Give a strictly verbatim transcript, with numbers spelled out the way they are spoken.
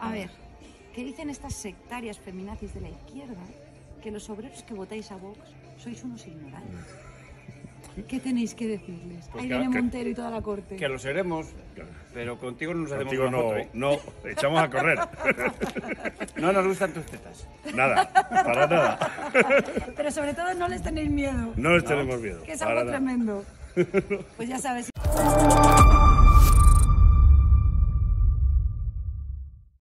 A ver, ¿qué dicen estas sectarias feminazis de la izquierda? Que los obreros que votáis a Vox sois unos ignorantes. ¿Qué tenéis que decirles? Pues Ahí que, viene que, Montero y toda la corte. Que lo seremos, pero contigo no nos hacemos Contigo una no, foto, ¿eh? no, echamos a correr. No nos gustan tus tetas. Nada, para nada. Pero sobre todo no les tenéis miedo. No les tenemos miedo. Que es para algo nada. tremendo. Pues ya sabes.